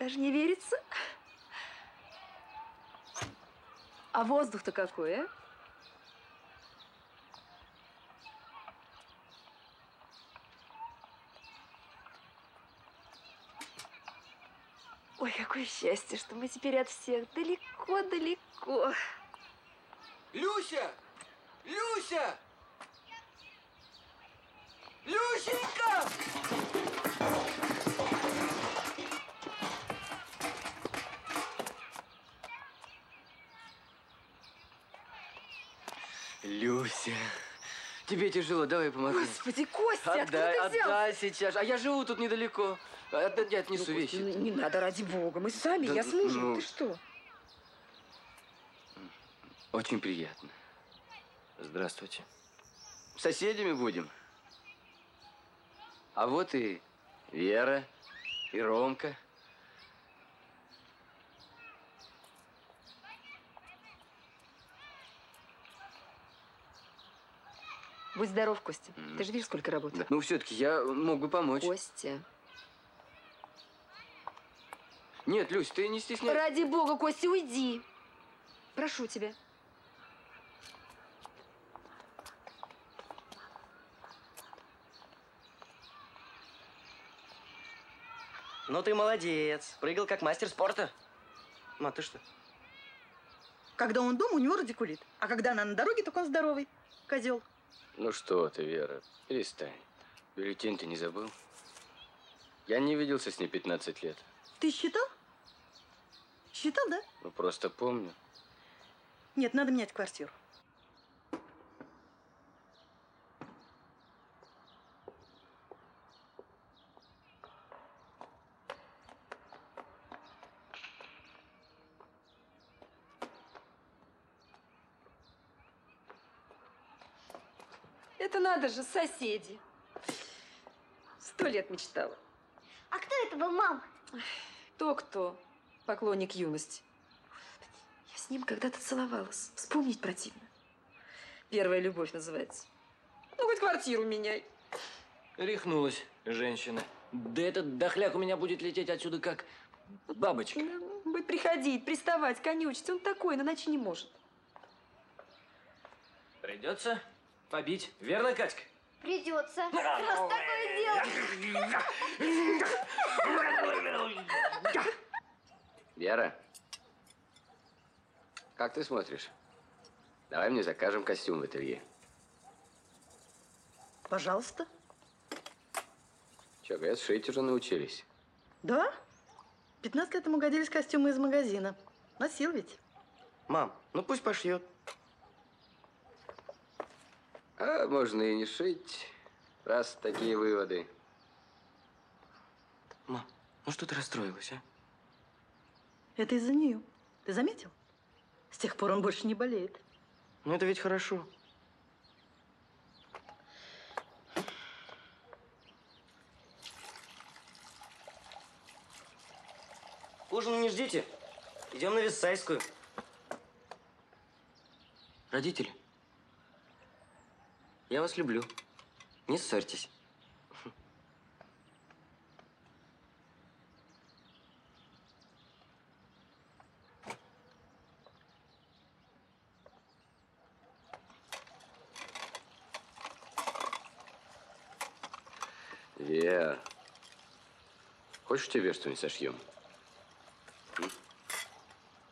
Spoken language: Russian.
Даже не верится. А воздух-то какой, а? Ой, какое счастье, что мы теперь от всех далеко-далеко. Люся! Люся! Люсенька! Люся, тебе тяжело, давай помоги. Господи, Костя, откуда ты взялся? Отдай сейчас. А я живу тут недалеко. Я отнесу вещи. Костя, не надо, ради бога. Мы сами, Да, я с мужем. ну, Ты что? Очень приятно. Здравствуйте. Соседями будем. А вот и Вера, и Ромка. Будь здоров, Костя. Ты же видишь, сколько работы. Да. Ну, все-таки я мог бы помочь. Костя. Нет, Люсь, ты не стесняйся. Ради бога, Костя, уйди. Прошу тебя. Ну ты молодец. Прыгал как мастер спорта. Ма, ты что? Когда он дома, у него радикулит. А когда она на дороге, так он здоровый. Козел. Ну что ты, Вера, перестань. Бюллетень ты не забыл? Я не виделся с ней 15 лет. Ты считал? Считал, да? Ну, просто помню. Нет, надо менять квартиру. Это надо же, соседи. 100 лет мечтала. А кто это был, мам? Кто? Поклонник юности. Я с ним когда-то целовалась. Вспомнить противно. Первая любовь называется. Ну, хоть квартиру меняй. Рехнулась женщина. Да этот дохляк у меня будет лететь отсюда как бабочка. Будет приходить, приставать, конючить. Он такой, но иначе не может. Придется побить. Верно, Катька? Придется. Раз такое дело. Вера, как ты смотришь? Давай мне закажем костюм в ателье. Пожалуйста. Че, говорят, шить уже научились. Да? 15 лет ему годились костюмы из магазина. Носил ведь. Мам, ну пусть пошьет. А можно и не шить, раз такие выводы. Мам, ну что ты расстроилась, а? Это из-за нее. Ты заметил? С тех пор он больше не болеет. Ну это ведь хорошо. Ужин не ждите. Идем на Виссайскую. Родители, я вас люблю. Не ссорьтесь. Вера, хочешь тебе что-нибудь сошьем? М?